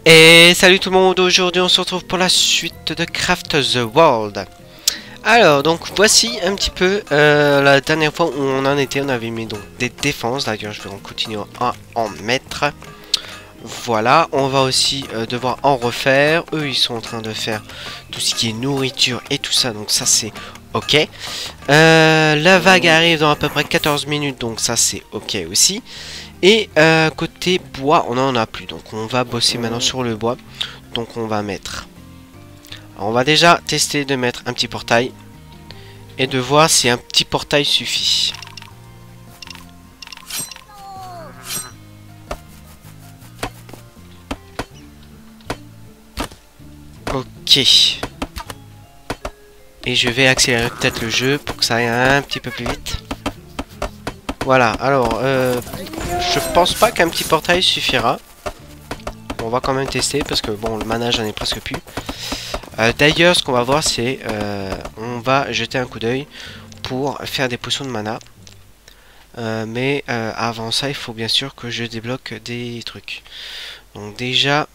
Et salut tout le monde, aujourd'hui on se retrouve pour la suite de Craft the World. Alors donc voici un petit peu la dernière fois où on en était, on avait mis donc des défenses, d'ailleurs je vais en continuer à en mettre. Voilà, on va aussi devoir en refaire, eux ils sont en train de faire tout ce qui est nourriture et tout ça, donc ça c'est ok. La vague arrive dans à peu près 14 minutes, donc ça c'est ok aussi. Et côté bois, on n'en a plus. Donc on va bosser maintenant sur le bois. Donc on va mettre... Alors, on va déjà tester de mettre un petit portail. Et de voir si un petit portail suffit. Ok. Et je vais accélérer peut-être le jeu pour que ça aille un petit peu plus vite. Voilà, alors je pense pas qu'un petit portail suffira. On va quand même tester parce que bon, le mana j'en ai presque plus. D'ailleurs, ce qu'on va voir, c'est on va jeter un coup d'œil pour faire des potions de mana. Mais avant ça, il faut bien sûr que je débloque des trucs. Donc déjà,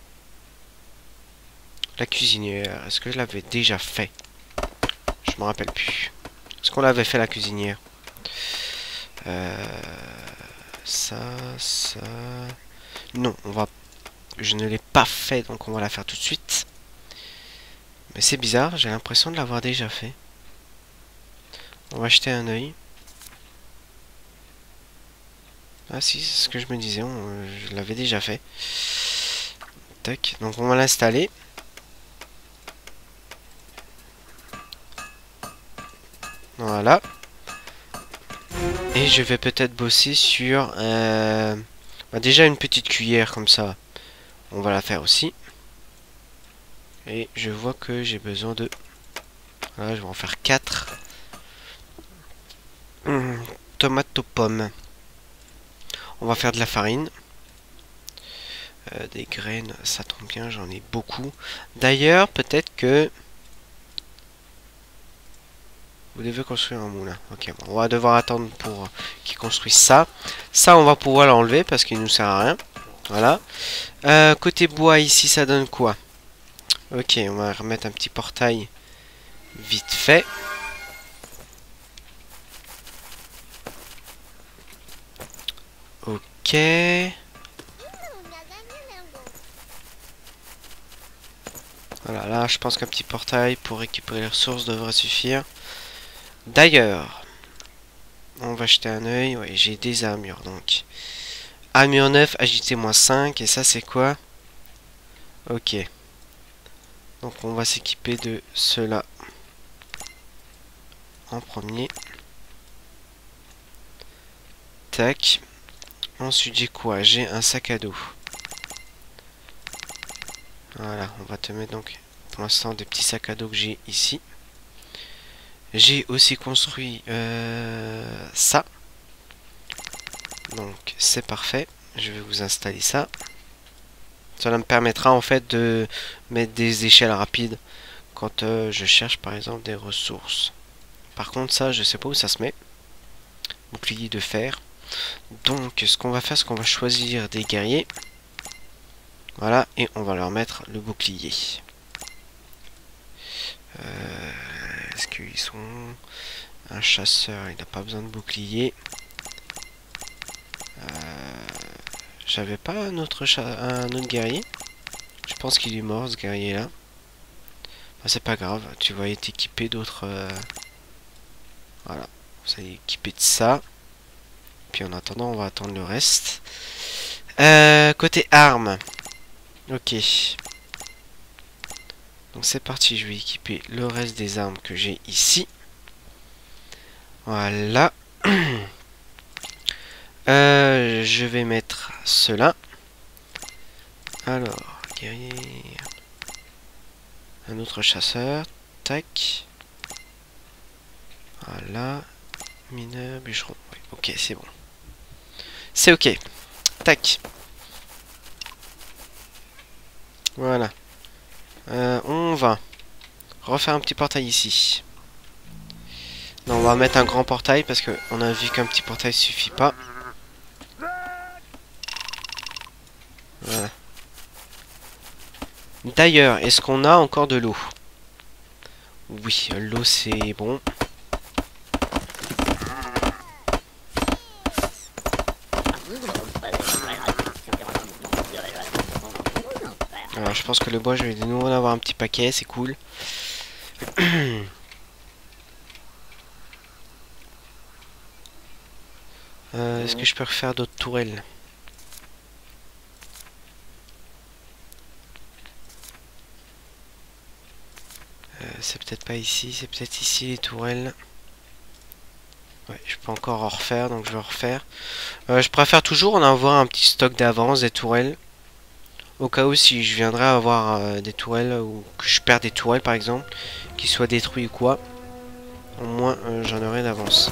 la cuisinière. Est-ce que je l'avais déjà fait? Je me rappelle plus. Est-ce qu'on l'avait fait la cuisinière? Ça. Non, on va. Je ne l'ai pas fait, donc on va la faire tout de suite. Mais c'est bizarre, j'ai l'impression de l'avoir déjà fait. On va jeter un œil. Ah si, c'est ce que je me disais, je l'avais déjà fait. Tac, donc on va l'installer. Voilà. Et je vais peut-être bosser sur... déjà une petite cuillère comme ça. On va la faire aussi. Et je vois que j'ai besoin de... Voilà, je vais en faire 4. Tomate aux pommes. On va faire de la farine. Des graines, ça tombe bien, j'en ai beaucoup. D'ailleurs, peut-être que... Vous devez construire un moulin. Ok, bon, on va devoir attendre pour qu'ils construisent ça. Ça, on va pouvoir l'enlever parce qu'il nous sert à rien. Voilà. Côté bois, ici, ça donne quoi? Ok, on va remettre un petit portail vite fait. Ok. Voilà, là, je pense qu'un petit portail pour récupérer les ressources devrait suffire. D'ailleurs, on va jeter un œil. Oui, j'ai des armures, donc. Armure 9, agilité -5. Et ça, c'est quoi? Ok. Donc, on va s'équiper de cela en premier. Tac. Ensuite, j'ai quoi? J'ai un sac à dos. Voilà, on va te mettre donc pour l'instant des petits sacs à dos que j'ai ici. J'ai aussi construit ça. Donc c'est parfait. Je vais vous installer ça. Cela me permettra en fait de mettre des échelles rapides quand je cherche par exemple des ressources. Par contre ça je sais pas où ça se met. Bouclier de fer. Donc ce qu'on va faire c'est qu'on va choisir des guerriers. Voilà, et on va leur mettre le bouclier. Est-ce qu'ils sont... Un chasseur, il n'a pas besoin de bouclier. J'avais pas un autre guerrier. Je pense qu'il est mort ce guerrier là. Enfin, c'est pas grave, tu vas être équipé d'autres... Voilà, vous allez équipé de ça. Puis en attendant, on va attendre le reste. Côté armes. Ok. Donc c'est parti, je vais équiper le reste des armes que j'ai ici. Voilà. Je vais mettre cela. Alors, guerrier. Un autre chasseur. Tac. Voilà. Mineur, bûcheron. Oui, ok, c'est bon. C'est ok. Tac. Voilà. On va refaire un petit portail ici. Non, on va mettre un grand portail parce que on a vu qu'un petit portail suffit pas. Voilà. D'ailleurs, est-ce qu'on a encore de l'eau? Oui, l'eau c'est bon. Alors, je pense que le bois, je vais de nouveau en avoir un petit paquet, c'est cool. Est-ce que je peux refaire d'autres tourelles? C'est peut-être pas ici, c'est peut-être ici les tourelles. Ouais, je peux encore en refaire, donc je vais en refaire. Je préfère toujours en avoir un petit stock d'avance des tourelles. Au cas où si je viendrais avoir des tourelles ou que je perds des tourelles par exemple, qui soient détruites ou quoi. Au moins j'en aurai d'avance.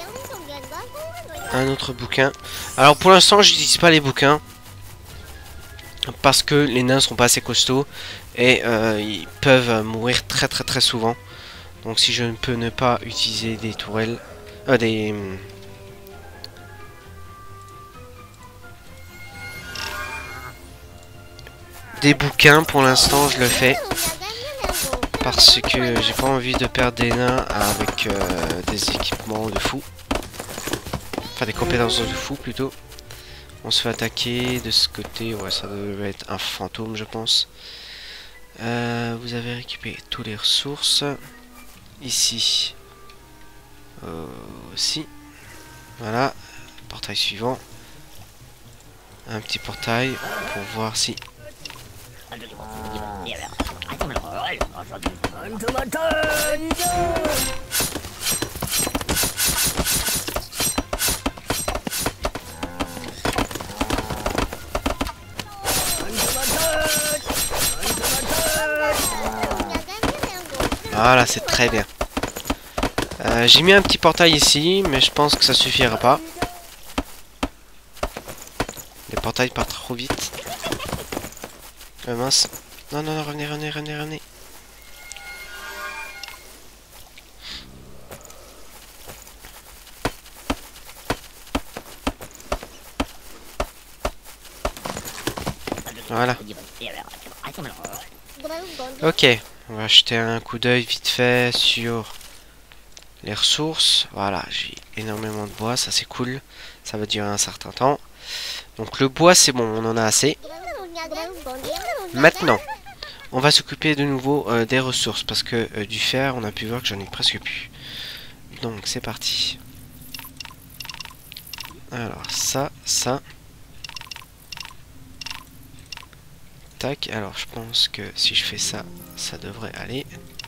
Un autre bouquin. Alors pour l'instant j'utilise pas les bouquins. Parce que les nains sont pas assez costauds. Et ils peuvent mourir très souvent. Donc si je ne peux ne pas utiliser des tourelles. Des bouquins pour l'instant je le fais. Parce que j'ai pas envie de perdre des nains avec des équipements de fou. Enfin des compétences de fou plutôt. On se fait attaquer de ce côté. Ouais, ça devait être un fantôme je pense. Vous avez récupéré toutes les ressources. Ici. Aussi. Voilà. Portail suivant. Un petit portail pour voir si... Voilà, c'est très bien. J'ai mis un petit portail ici, mais je pense que ça suffira pas. Les portails partent trop vite. Mince. Non, non, non, revenez. Voilà. Ok, on va jeter un coup d'œil vite fait sur les ressources. Voilà, j'ai énormément de bois, ça c'est cool. Ça va durer un certain temps. Donc le bois c'est bon, on en a assez. Maintenant, on va s'occuper de nouveau des ressources. Parce que du fer, on a pu voir que j'en ai presque plus. Donc c'est parti. Alors ça. Tac, alors je pense que si je fais ça, ça devrait aller.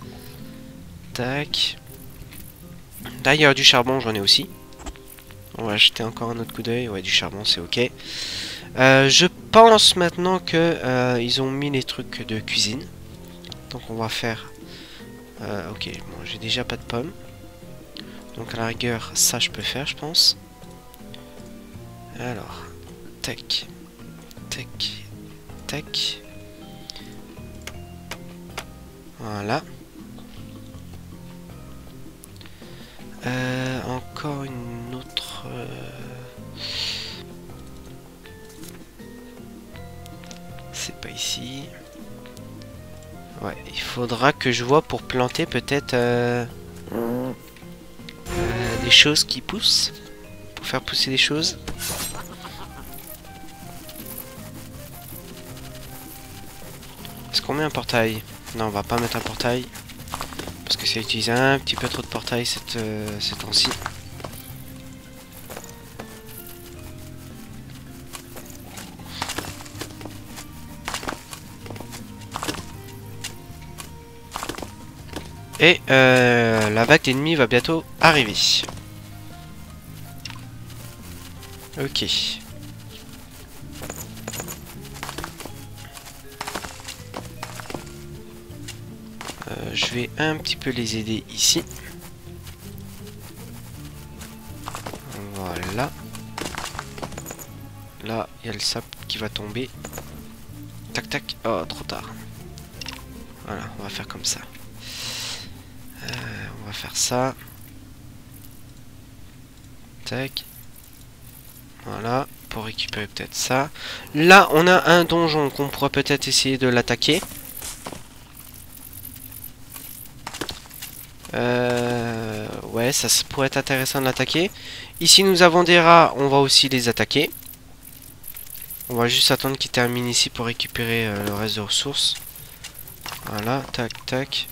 Tac. D'ailleurs du charbon j'en ai aussi. On va jeter encore un autre coup d'œil. Ouais, du charbon c'est ok. Je pense maintenant que ils ont mis les trucs de cuisine. Donc on va faire... ok, bon j'ai déjà pas de pommes. Donc à la rigueur ça je peux faire je pense. Alors, tac. Voilà. Encore une autre... C'est pas ici. Ouais, il faudra que je vois pour planter peut-être des choses qui poussent. Pour faire pousser des choses. Est-ce qu'on met un portail? Non, on va pas mettre un portail. Parce que ça utilise un petit peu trop de portail ces temps-ci. Et la vague d'ennemis va bientôt arriver. Ok. Je vais un petit peu les aider ici. Voilà. Là, il y a le sable qui va tomber. Tac. Oh, trop tard. Voilà, on va faire comme ça. On va faire ça. Tac. Voilà, pour récupérer peut-être ça. Là, on a un donjon qu'on pourra peut-être essayer de l'attaquer. Ouais, ça pourrait être intéressant de l'attaquer. Ici, nous avons des rats. On va aussi les attaquer. On va juste attendre qu'ils terminent ici pour récupérer le reste de ressources. Voilà, tac, tac.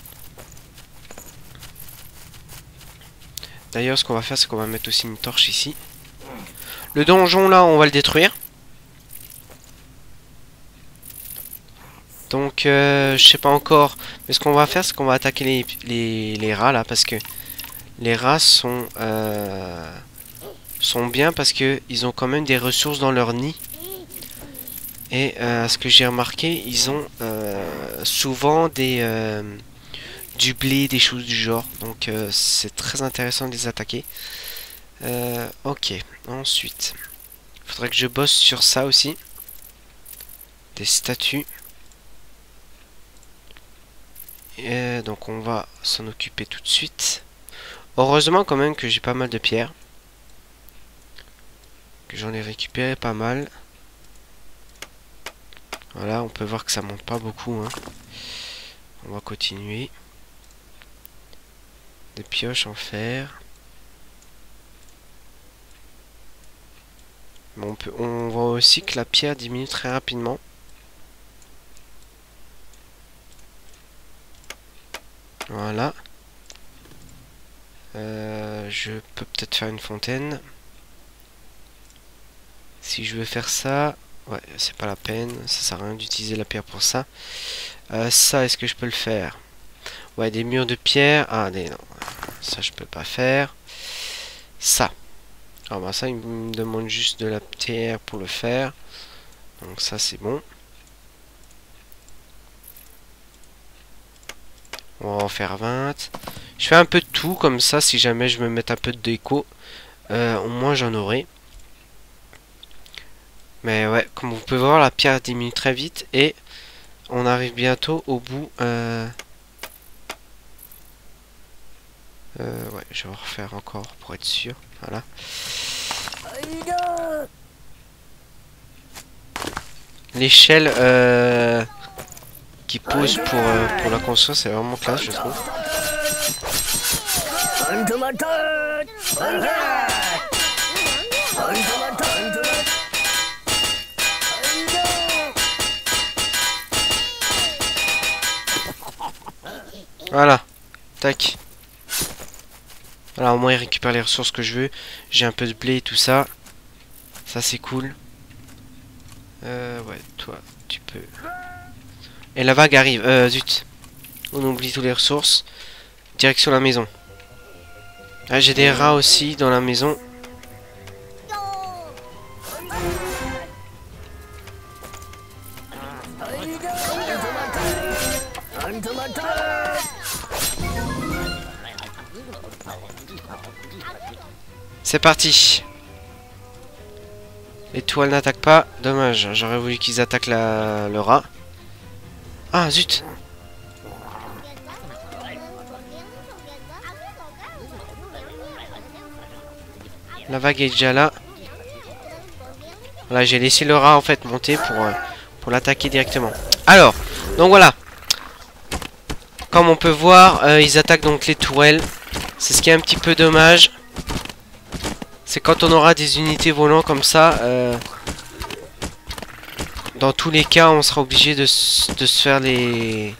D'ailleurs, ce qu'on va faire, c'est qu'on va mettre aussi une torche ici. Le donjon, là, on va le détruire. Donc, je sais pas encore. Mais ce qu'on va faire, c'est qu'on va attaquer les rats, là, parce que les rats sont bien, parce que ils ont quand même des ressources dans leur nid. Et ce que j'ai remarqué, ils ont souvent du blé, des choses du genre. Donc, c'est très intéressant de les attaquer. Ok, ensuite, il faudrait que je bosse sur ça aussi. Des statues. Et donc on va s'en occuper tout de suite. Heureusement quand même que j'ai pas mal de pierres. Que j'en ai récupéré pas mal. Voilà, on peut voir que ça monte pas beaucoup. Hein. On va continuer. Des pioches en fer. Bon, on voit aussi que la pierre diminue très rapidement. Voilà. Je peux peut-être faire une fontaine. Si je veux faire ça, ouais, c'est pas la peine. Ça sert à rien d'utiliser la pierre pour ça. Ça, est-ce que je peux le faire? Ouais, des murs de pierre. Ah, non. Ça, je peux pas faire. Ça. Ah, bah, ça, il me demande juste de la pierre pour le faire. Donc, ça, c'est bon. On va en faire 20. Je fais un peu de tout comme ça. Si jamais je me mets un peu de déco, au moins j'en aurai. Mais ouais, comme vous pouvez voir, la pierre diminue très vite. Et on arrive bientôt au bout. Ouais, je vais refaire encore pour être sûr. Voilà. L'échelle qui pose pour la construire, c'est vraiment classe, je trouve. Voilà. Tac. Voilà, au moins il récupère les ressources que je veux. J'ai un peu de blé et tout ça. Ça, c'est cool. Ouais, toi, tu peux... Et la vague arrive. Zut. On oublie toutes les ressources. Direction la maison. Ah, j'ai des rats aussi dans la maison. C'est parti. Les toiles n'attaquent pas. Dommage, j'aurais voulu qu'ils attaquent le rat. Ah, zut. La vague est déjà là. Voilà, j'ai laissé le rat en fait monter pour l'attaquer directement. Alors, donc voilà. Comme on peut voir, ils attaquent donc les tourelles. C'est ce qui est un petit peu dommage. C'est quand on aura des unités volant comme ça. Dans tous les cas, on sera obligé de se faire les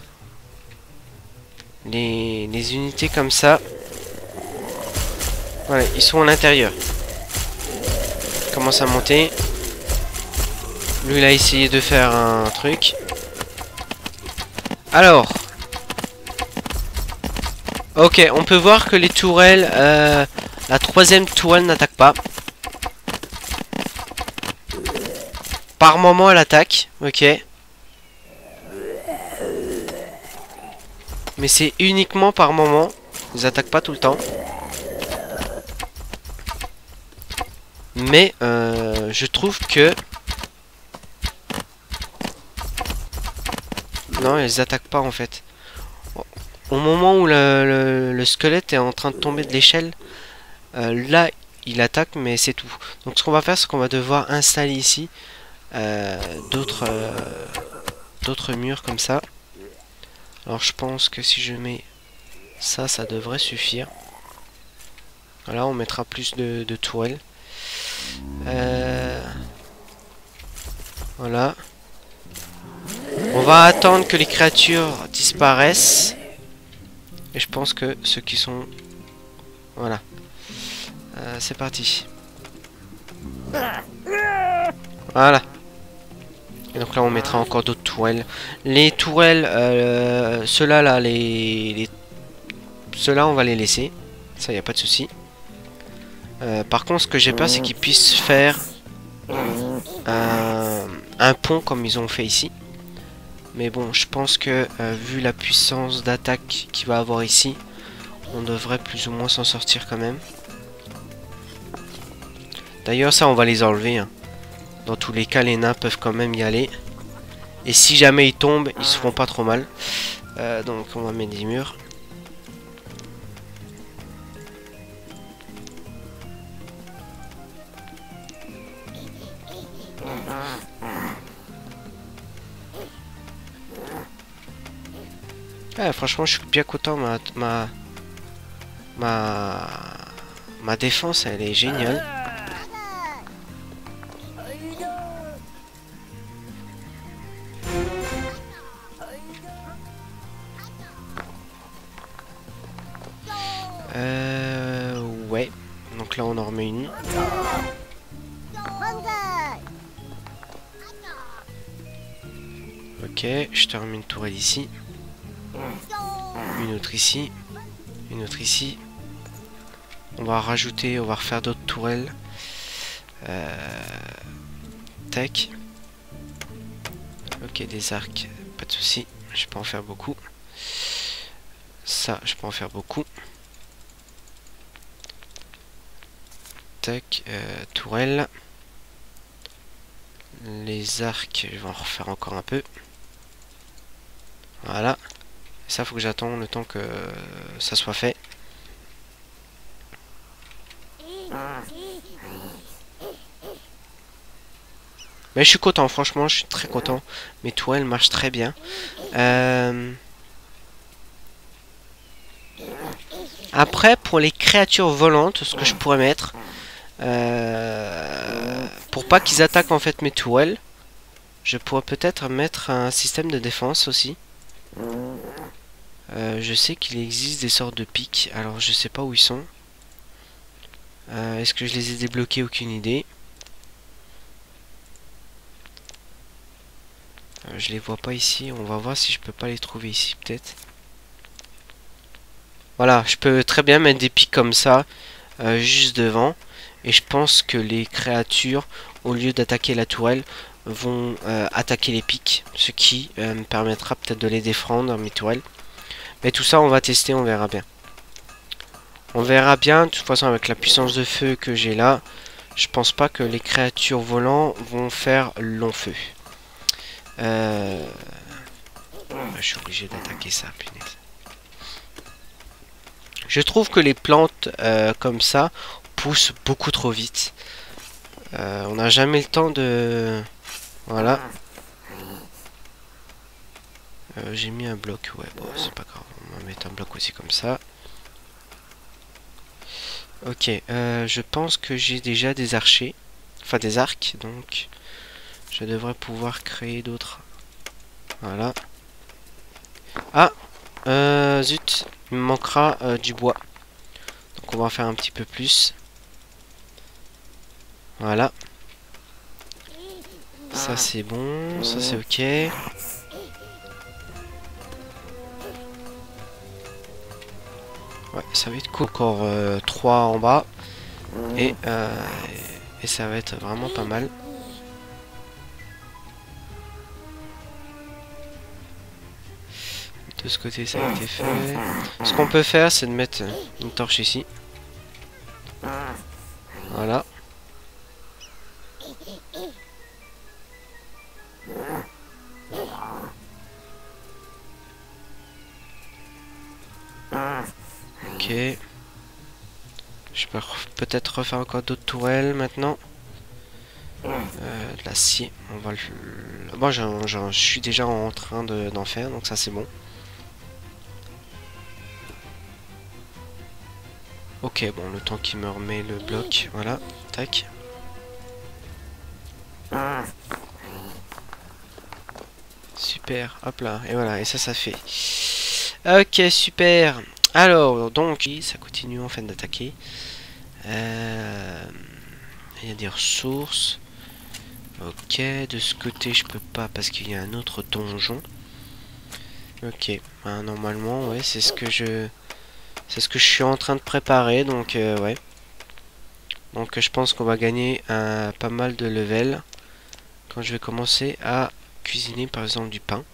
unités comme ça. Voilà, ils sont à l'intérieur. Ils commencent à monter. Lui, il a essayé de faire un truc. Alors. Ok, on peut voir que les tourelles... la troisième tourelle n'attaque pas. Par moment, elle attaque. Ok. Mais c'est uniquement par moment. Ils attaquent pas tout le temps. Mais je trouve que... Non, elles attaquent pas en fait. Au moment où le squelette est en train de tomber de l'échelle, là, il attaque, mais c'est tout. Donc ce qu'on va faire, c'est qu'on va devoir installer ici d'autres murs comme ça. Alors je pense que si je mets Ça devrait suffire. Voilà, on mettra plus de tourelles. Voilà. On va attendre que les créatures disparaissent. Et je pense que ceux qui sont... Voilà. C'est parti. Voilà. Et donc là on mettra encore d'autres tourelles. Les tourelles, ceux-là là, ceux-là on va les laisser. Ça y a pas de souci. Par contre ce que j'ai peur c'est qu'ils puissent faire un pont comme ils ont fait ici. Mais bon je pense que vu la puissance d'attaque qu'il va avoir ici, on devrait plus ou moins s'en sortir quand même. D'ailleurs ça on va les enlever hein. Dans tous les cas les nains peuvent quand même y aller. Et si jamais ils tombent ils se font pas trop mal. Donc on va mettre des murs. Franchement je suis bien content. Ma défense elle est géniale. Ouais. Donc là on en remet une. Ok, je te remets une tourelle ici. Une autre ici. Une autre ici. On va rajouter, on va refaire d'autres tourelles. Tac. Ok, des arcs, pas de souci. Je peux en faire beaucoup. Ça, je peux en faire beaucoup. Tac, tourelle. Les arcs, je vais en refaire encore un peu. Voilà. Ça, faut que j'attende le temps que ça soit fait. Mais je suis content, franchement, je suis très content. Mes tourelles marchent très bien. Après, pour les créatures volantes, ce que je pourrais mettre, pour pas qu'ils attaquent en fait mes tourelles, je pourrais peut-être mettre un système de défense aussi. Je sais qu'il existe des sortes de pics, alors je sais pas où ils sont. Est-ce que je les ai débloqués? Aucune idée. Je les vois pas ici, on va voir si je peux pas les trouver ici peut-être. Voilà, je peux très bien mettre des pics comme ça, juste devant. Et je pense que les créatures, au lieu d'attaquer la tourelle, vont attaquer les pics. Ce qui me permettra peut-être de les défendre, mes tourelles. Mais tout ça, on va tester, on verra bien. On verra bien, de toute façon, avec la puissance de feu que j'ai là, je pense pas que les créatures volantes vont faire long feu. Je suis obligé d'attaquer ça, punaise. Je trouve que les plantes comme ça poussent beaucoup trop vite. On n'a jamais le temps de... Voilà. J'ai mis un bloc, ouais, bon, c'est pas grave. On va mettre un bloc aussi comme ça. Ok, je pense que j'ai déjà des archers. Enfin, des arcs, donc... Je devrais pouvoir créer d'autres. Voilà. Ah, zut, il me manquera du bois. Donc on va en faire un petit peu plus. Voilà. Ça c'est bon, ça c'est ok. Ouais, ça va être cool. Encore 3 en bas. Et ça va être vraiment pas mal. De ce côté ça a été fait. Ce qu'on peut faire c'est de mettre une torche ici. Voilà. Ok. Je peux peut-être refaire encore d'autres tourelles maintenant. De l'acier. On va le... Bon, je suis déjà en train d'en faire, donc ça c'est bon. Ok, bon, le temps qu'il me remet le bloc, voilà, tac. Super, hop là, et voilà, et ça fait. Ok, super. Alors, donc, ça continue en fait d'attaquer. Il y a des ressources. Ok, de ce côté, je peux pas parce qu'il y a un autre donjon. Ok, ben, normalement, ouais, c'est ce que je suis en train de préparer, donc ouais. Donc je pense qu'on va gagner pas mal de level quand je vais commencer à cuisiner par exemple du pain.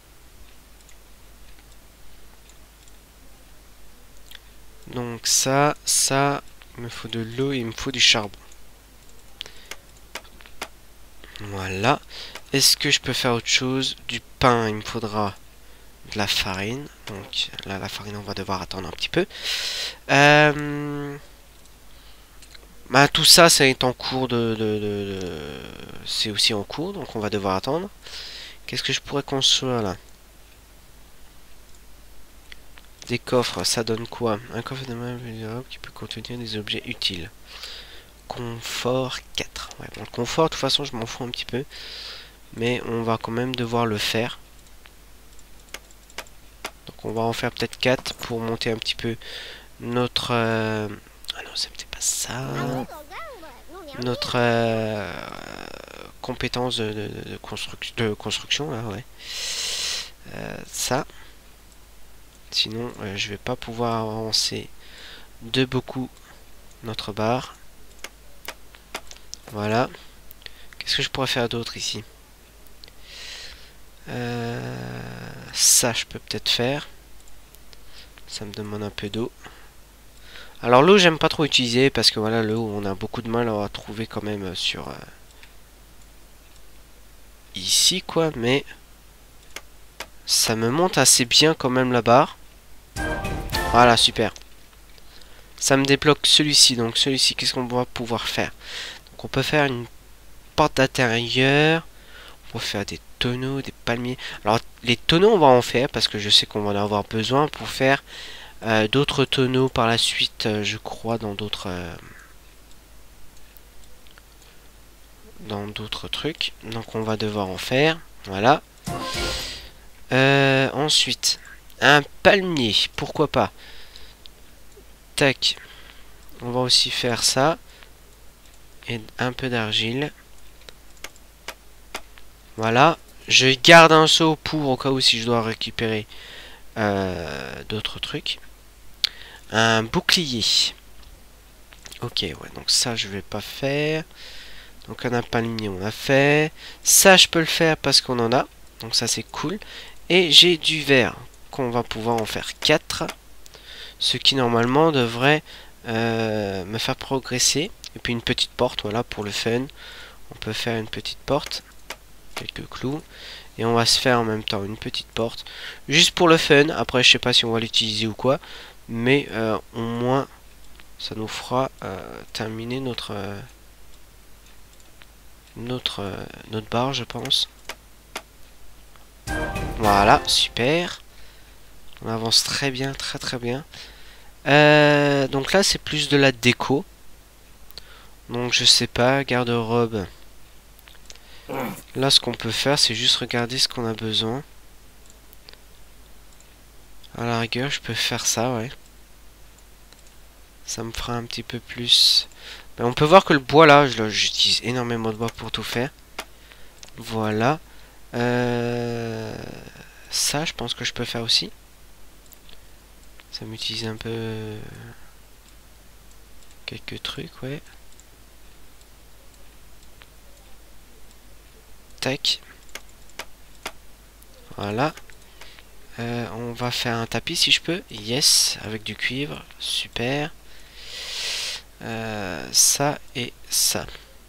Donc ça, il me faut de l'eau et il me faut du charbon. Voilà. Est-ce que je peux faire autre chose? Du pain, il me faudra de la farine. Donc là, la farine, on va devoir attendre un petit peu. Bah, tout ça, c'est en cours c'est aussi en cours, donc on va devoir attendre. Qu'est-ce que je pourrais construire là? Des coffres, ça donne quoi? Un coffre de meubles qui peut contenir des objets utiles. Confort 4. Ouais, bon, le confort, de toute façon, je m'en fous un petit peu. Mais on va quand même devoir le faire. Donc on va en faire peut-être 4 pour monter un petit peu notre... Ah non, c'est peut-être pas ça. Notre compétence de construction, là, ouais. Ça. Sinon, je vais pas pouvoir avancer de beaucoup notre barre. Voilà. Qu'est-ce que je pourrais faire d'autre ici? Ça, je peux peut-être faire. Ça me demande un peu d'eau. Alors l'eau, j'aime pas trop utiliser parce que voilà, l'eau, on a beaucoup de mal à trouver quand même sur ici, quoi. Mais ça me monte assez bien quand même la barre. Voilà, super. Ça me débloque celui-ci. Donc celui-ci, qu'est-ce qu'on va pouvoir faire? Donc on peut faire une porte d'intérieur. On peut faire des tonneaux, des palmiers. Alors les tonneaux, on va en faire parce que je sais qu'on va en avoir besoin pour faire d'autres tonneaux par la suite, je crois, dans d'autres trucs. Donc on va devoir en faire. Voilà. Ensuite, un palmier, pourquoi pas. Tac. On va aussi faire ça. Et un peu d'argile. Voilà. Je garde un seau pour au cas où si je dois récupérer d'autres trucs. Un bouclier. Ok, ouais, donc ça je vais pas faire. Donc un palmier on a fait. Ça je peux le faire parce qu'on en a. Donc ça c'est cool. Et j'ai du verre qu'on va pouvoir en faire 4. Ce qui normalement devrait me faire progresser. Et puis une petite porte, voilà, pour le fun. On peut faire une petite porte. Quelques clous. Et on va se faire en même temps une petite porte. Juste pour le fun. Après je sais pas si on va l'utiliser ou quoi. Mais au moins ça nous fera terminer notre barre, je pense. Voilà, super. On avance très bien, très bien. Donc là, c'est plus de la déco. Donc je sais pas, garde-robe. Là, ce qu'on peut faire, c'est juste regarder ce qu'on a besoin. À la rigueur, je peux faire ça, ouais. Ça me fera un petit peu plus... Mais on peut voir que le bois, là, j'utilise énormément de bois pour tout faire. Voilà. Ça, je pense que je peux faire aussi. Ça m'utilise un peu... quelques trucs, ouais. Tac. Voilà. On va faire un tapis si je peux. Yes, avec du cuivre. Super. Ça et ça.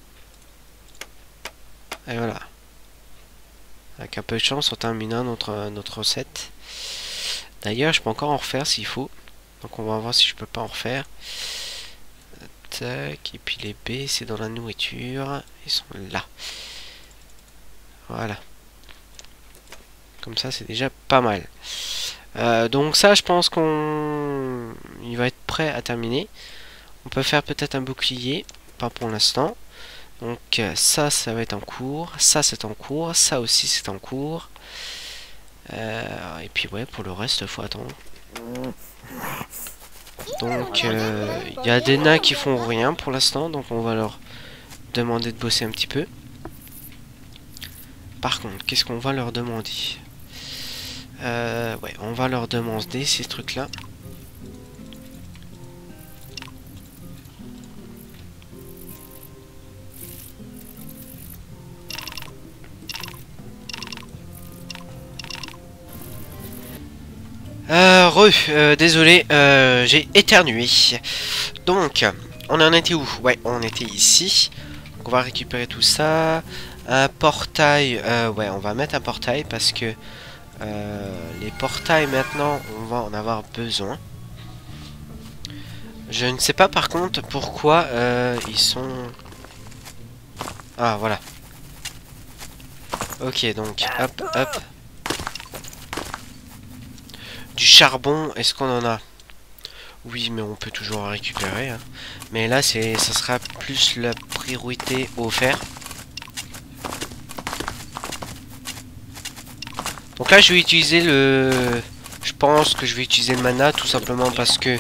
Et voilà. Avec un peu de chance, on terminera notre recette. D'ailleurs, je peux encore en refaire s'il faut. Donc on va voir si je peux pas en refaire. Tac. Et puis les B, c'est dans la nourriture. Ils sont là. Voilà. Comme ça, c'est déjà pas mal. Donc ça, je pense il va être prêt à terminer. On peut faire peut-être un bouclier. Pas pour l'instant. Donc ça va être en cours. Ça c'est en cours. Ça aussi c'est en cours. Et puis ouais, pour le reste, faut attendre. Donc il y a des nains qui font rien pour l'instant. Donc on va leur demander de bosser un petit peu. Par contre, qu'est-ce qu'on va leur demander? Ouais, on va leur demander ces trucs-là. Désolé, j'ai éternué. Donc, on en était où? Ouais, on était ici. Donc, on va récupérer tout ça. Un portail, ouais, on va mettre un portail parce que les portails maintenant, on va en avoir besoin. Je ne sais pas par contre pourquoi ils sont... Ah, voilà. Ok, donc, hop, hop. Du charbon, est-ce qu'on en a? Oui, mais on peut toujours récupérer. Hein. Mais là, ça sera plus la priorité au fer. Donc là, je vais utiliser le... Je pense que je vais utiliser le mana, tout simplement parce que...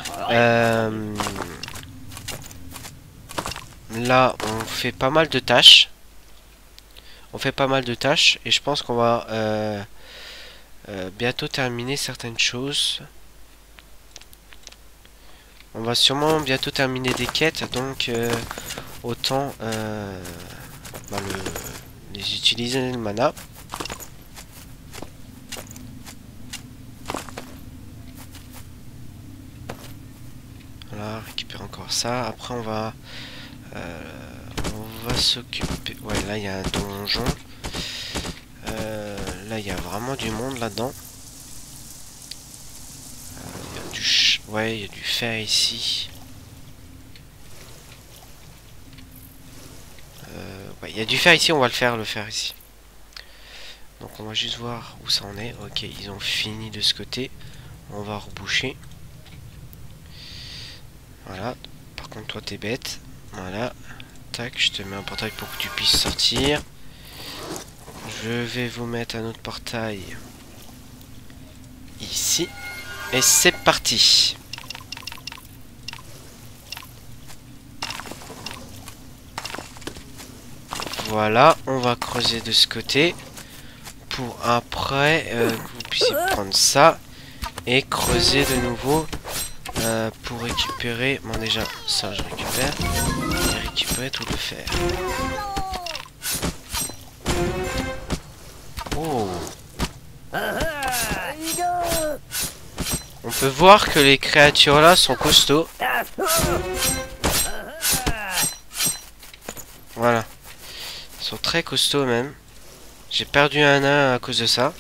là, on fait pas mal de tâches. On fait pas mal de tâches. Et je pense qu'on va... bientôt terminer certaines choses. On va sûrement bientôt terminer des quêtes, donc autant les utiliser le mana. Voilà, récupérer encore ça. Après on va s'occuper. Ouais, là il y a un donjon. Là il y a vraiment du monde là-dedans. Ouais, il y a du fer ici. Ouais, il y a du fer ici, on va le fer ici. Donc on va juste voir où ça en est. Ok, ils ont fini de ce côté. On va reboucher. Voilà. Par contre, toi, t'es bête. Voilà. Tac, je te mets un portail pour que tu puisses sortir. Je vais vous mettre un autre portail ici. Et c'est parti. Voilà, on va creuser de ce côté. Pour après que vous puissiez prendre ça. Et creuser de nouveau. Pour récupérer... Bon déjà, ça je récupère. Et récupérer tout le fer. Oh. On peut voir que les créatures là sont costauds. Voilà. Ils sont très costauds même. J'ai perdu un nain à cause de ça.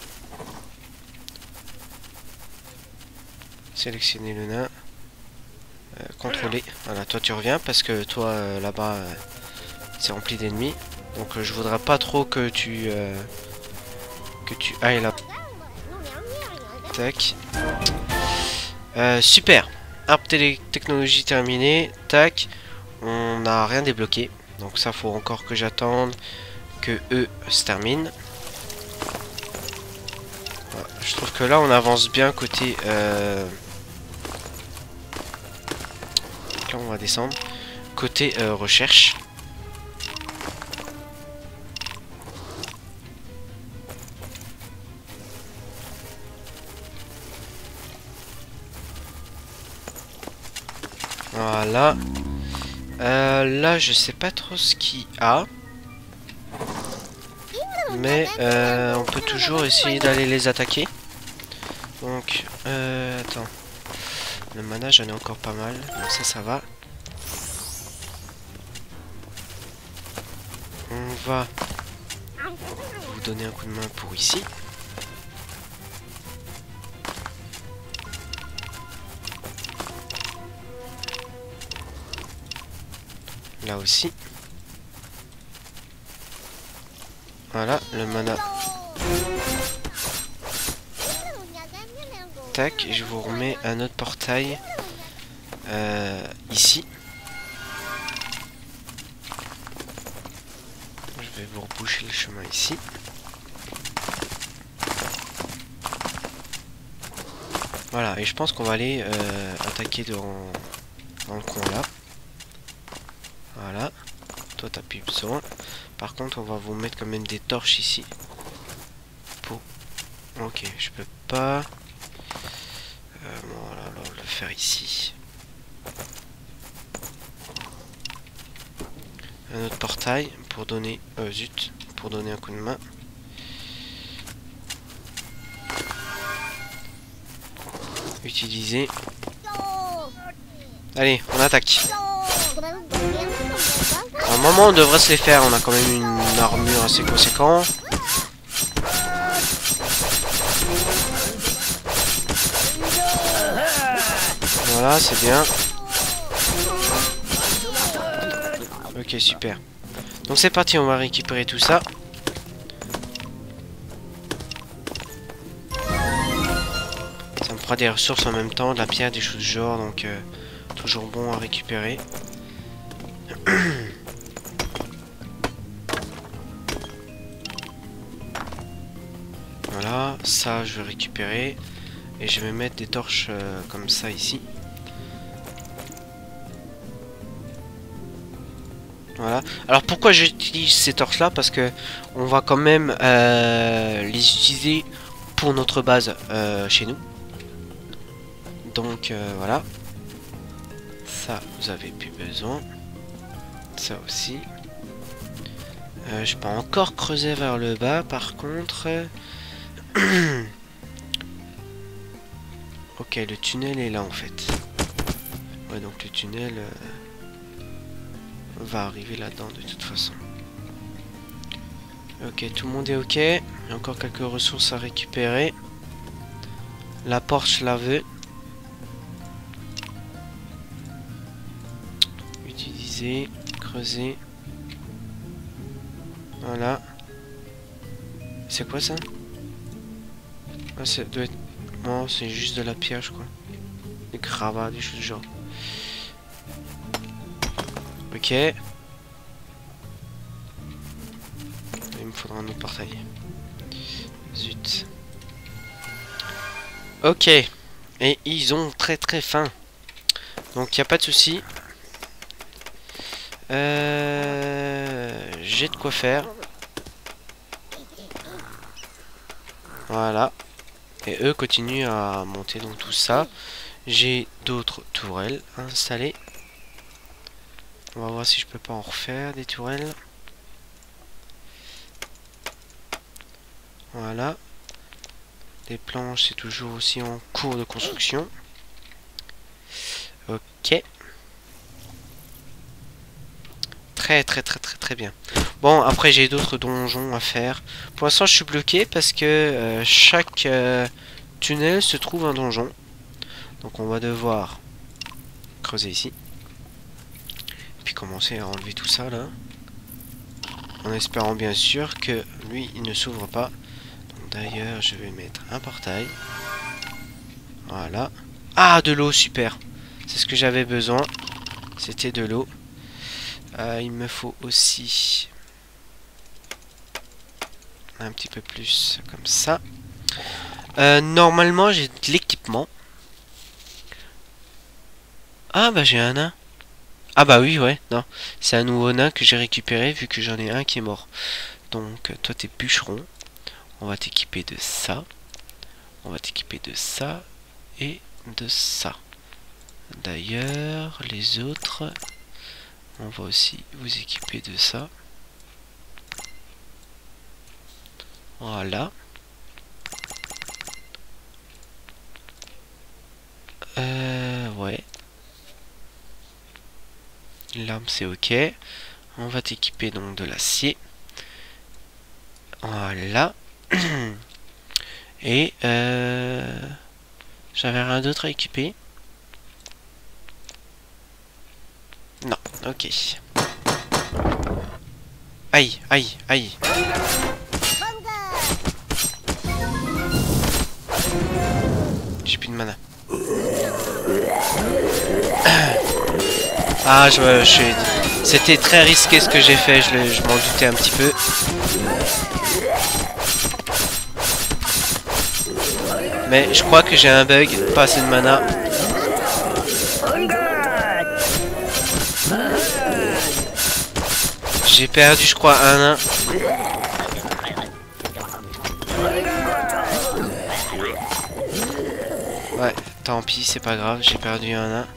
Sélectionner le nain. Contrôler. Voilà, toi tu reviens parce que toi là-bas c'est rempli d'ennemis. Donc je voudrais pas trop que tu ailles là. Tac. Super. Arbre technologie terminée. Tac. On n'a rien débloqué. Donc ça faut encore que j'attende que eux se terminent. Voilà. Je trouve que là on avance bien côté... Là on va descendre. Côté recherche. Voilà. Là, je sais pas trop ce qu'il y a. Mais on peut toujours essayer d'aller les attaquer. Donc, attends. Le mana, j'en ai encore pas mal. Donc ça va. On va vous donner un coup de main pour ici. Là aussi. Voilà, le mana. Tac, je vous remets un autre portail. ici. Je vais vous reboucher le chemin ici. Voilà, et je pense qu'on va aller attaquer dans le coin là. Voilà. Toi, t'as plus besoin. Par contre, on va vous mettre quand même des torches ici. Pour... Ok, je peux pas. Voilà, alors on va le faire ici. Un autre portail pour donner... zut, pour donner un coup de main. Utiliser. Allez, on attaque. À un moment, on devrait se les faire. On a quand même une armure assez conséquente. Voilà, c'est bien. Ok, super. Donc c'est parti, on va récupérer tout ça. Ça me fera des ressources en même temps, de la pierre, des choses du genre, donc toujours bon à récupérer. Voilà, ça je vais récupérer. Et je vais mettre des torches comme ça ici. Voilà. Alors pourquoi j'utilise ces torches là? Parce que on va quand même les utiliser pour notre base chez nous. Donc voilà. Ça vous avez plus besoin. Ça aussi. Je peux encore creuser vers le bas par contre. Ok, le tunnel est là en fait. Ouais, donc le tunnel va arriver là-dedans de toute façon. Ok, tout le monde est ok. Il y a encore quelques ressources à récupérer. La porte, je la veux. Utiliser, creuser. Voilà. C'est quoi ça? Ah, ça doit être... Non, c'est juste de la pierre, je crois. Des gravats, des choses du genre. Ok. Il me faudra un autre portail. Zut. Ok. Et ils ont très très faim. Donc il n'y a pas de souci. J'ai de quoi faire. Voilà. Et eux continuent à monter donc tout ça. J'ai d'autres tourelles installées. On va voir si je peux pas en refaire des tourelles. Voilà. Les planches, c'est toujours aussi en cours de construction. Ok. Très bien. Bon, après j'ai d'autres donjons à faire. Pour l'instant, je suis bloqué parce que chaque tunnel se trouve un donjon. Donc on va devoir creuser ici. Puis commencer à enlever tout ça là. En espérant bien sûr que lui, il ne s'ouvre pas. D'ailleurs, je vais mettre un portail. Voilà. Ah, de l'eau, super. C'est ce que j'avais besoin. C'était de l'eau. Il me faut aussi un petit peu plus comme ça. Normalement, j'ai de l'équipement. Ah, bah j'ai un nain. Ah bah oui, ouais, non. C'est un nouveau nain que j'ai récupéré vu que j'en ai un qui est mort. Donc, toi, t'es bûcheron. On va t'équiper de ça. On va t'équiper de ça. Et de ça. D'ailleurs, les autres... On va aussi vous équiper de ça. Voilà. Ouais. L'arme c'est ok. On va t'équiper donc de l'acier. Voilà. Et j'avais rien d'autre à équiper. Non, ok. Aïe, aïe, aïe. J'ai plus de mana. Ah, c'était très risqué ce que j'ai fait, je m'en doutais un petit peu. Mais je crois que j'ai un bug, pas assez de mana. J'ai perdu, je crois, un nain. Ouais, tant pis, c'est pas grave, j'ai perdu un nain.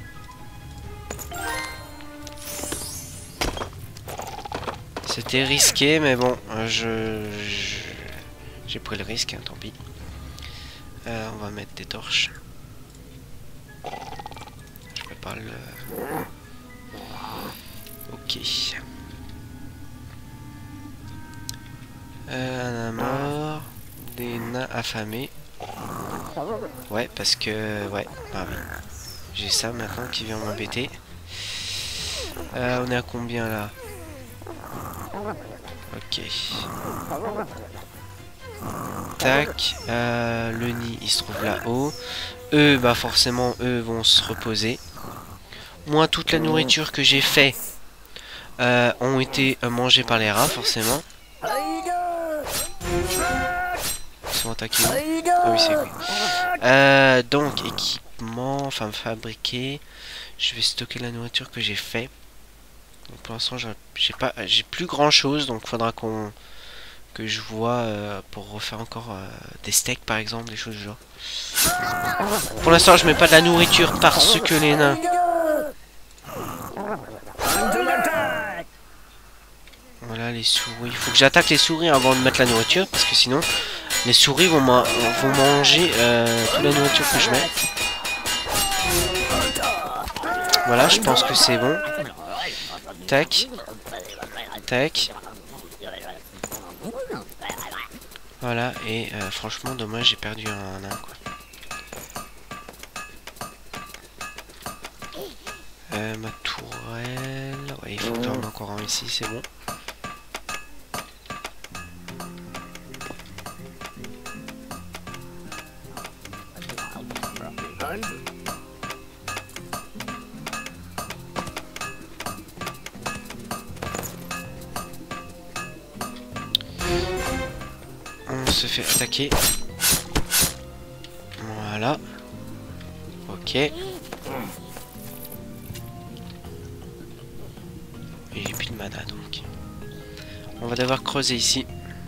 C'était risqué, mais bon, j'ai pris le risque, hein, tant pis. On va mettre des torches. Je peux pas le... Ok. Un nain mort. Des nains affamés. Ouais, parce que... Ouais, ah oui. J'ai ça maintenant qui vient m'embêter. On est à combien là? Ok. Tac. Le nid, il se trouve là-haut. Eux, bah forcément, eux vont se reposer. Moi, toute la nourriture que j'ai fait ont été mangées par les rats, forcément. Ils sont attaqués. Ah oui, c'est oui. Donc, équipement, enfin fabriquer. Je vais stocker la nourriture que j'ai fait. Donc, pour l'instant, j'ai plus grand chose, donc faudra que je vois pour refaire encore des steaks par exemple, des choses du genre. Pour l'instant, je mets pas de la nourriture parce que les nains. Voilà les souris. Il faut que j'attaque les souris avant de mettre la nourriture parce que sinon les souris vont manger toute la nourriture que je mets. Voilà, je pense que c'est bon. Tac. Tac. Voilà, et franchement, dommage, j'ai perdu un nain, quoi. Ma tourelle... Ouais, il faut que j'en ai encore un ici, c'est bon. On se fait attaquer. Voilà. Ok. Et j'ai plus de mana donc. On va devoir creuser ici.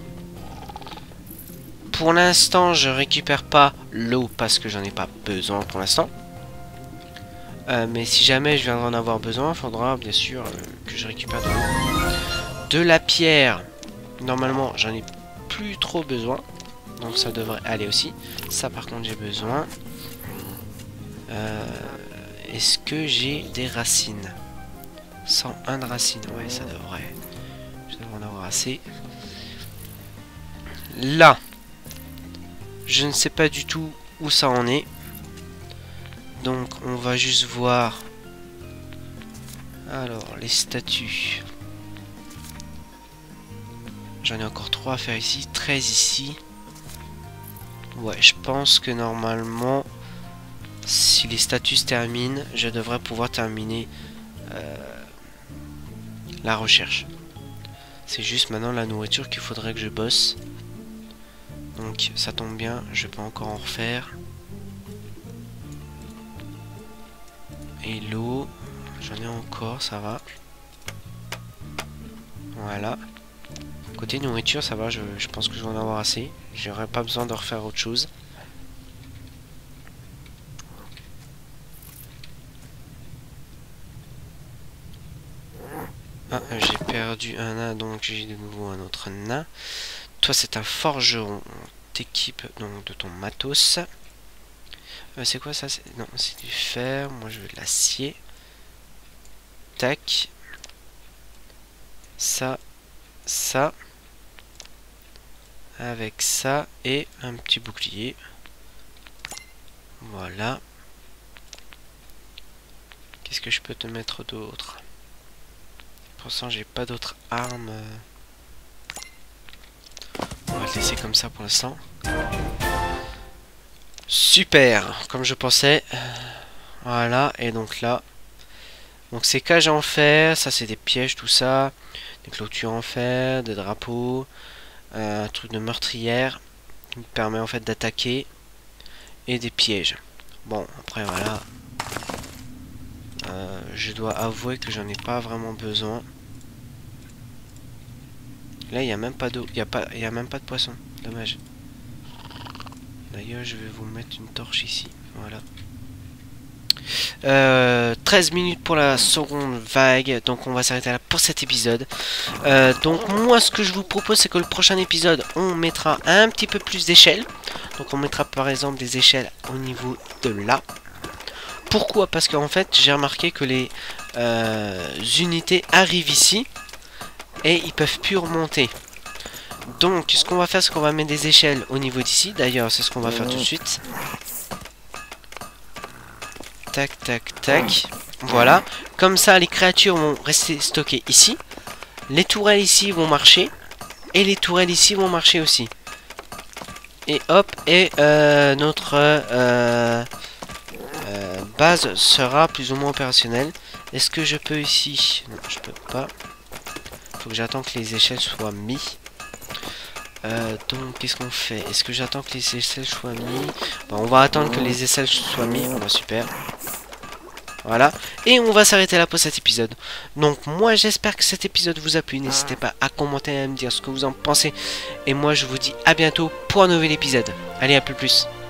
Pour l'instant, je récupère pas l'eau parce que j'en ai pas besoin pour l'instant. Mais si jamais je viendrai en avoir besoin, il faudra bien sûr que je récupère de l'eau. De la pierre. Normalement, j'en ai plus trop besoin. Donc ça devrait aller aussi. Ça par contre, j'ai besoin. Est-ce que j'ai des racines? 101 de racines. Ouais, ça devrait... Je devrais en avoir assez. Là. Je ne sais pas du tout où ça en est. Donc on va juste voir. Alors les statues. J'en ai encore 3 à faire ici, 13 ici. Ouais, je pense que normalement, si les statues se terminent, je devrais pouvoir terminer la recherche. C'est juste maintenant la nourriture qu'il faudrait que je bosse. Donc ça tombe bien, je peux encore en refaire. Et l'eau, j'en ai encore, ça va. Voilà. Côté nourriture, ça va, je pense que je vais en avoir assez. J'aurais pas besoin de refaire autre chose. Ah, j'ai perdu un nain, donc j'ai de nouveau un autre nain. Toi, c'est un forgeron. T'équipe donc de ton matos. C'est quoi ça? Non, c'est du fer. Moi, je veux de l'acier. Tac. Ça. Ça. Avec ça et un petit bouclier. Voilà. Qu'est-ce que je peux te mettre d'autre? Pour l'instant, j'ai pas d'autres armes. On va le laisser comme ça pour l'instant. Super, comme je pensais. Voilà, et donc là. Donc ces cages en fer, ça c'est des pièges, tout ça. Des clôtures en fer, des drapeaux. Un truc de meurtrière qui me permet en fait d'attaquer. Et des pièges. Bon, après voilà. Je dois avouer que j'en ai pas vraiment besoin. Là, il n'y a même pas d'eau. Il y a même pas de poisson. Dommage. D'ailleurs, je vais vous mettre une torche ici. Voilà. 13 minutes pour la seconde vague. Donc, on va s'arrêter là pour cet épisode. Donc, moi, ce que je vous propose, c'est que le prochain épisode, on mettra un petit peu plus d'échelles. Donc, on mettra par exemple des échelles au niveau de là. Pourquoi? Parce qu'en fait, j'ai remarqué que les unités arrivent ici et ils peuvent plus remonter. Donc, ce qu'on va faire, c'est qu'on va mettre des échelles au niveau d'ici. D'ailleurs, c'est ce qu'on va faire tout de suite. Tac, tac, tac. Voilà. Comme ça, les créatures vont rester stockées ici. Les tourelles ici vont marcher. Et les tourelles ici vont marcher aussi. Et hop, et notre base sera plus ou moins opérationnelle. Est-ce que je peux ici? Non, je peux pas. Faut que j'attends que les échelles soient mises. Donc qu'est-ce qu'on fait? Est-ce que j'attends que les aisselles soient mis? Bon, on va attendre que les aisselles soient mis. Bon, super. Voilà. Et on va s'arrêter là pour cet épisode. Donc moi j'espère que cet épisode vous a plu. N'hésitez pas à commenter et à me dire ce que vous en pensez. Et moi je vous dis à bientôt pour un nouvel épisode. Allez, à plus.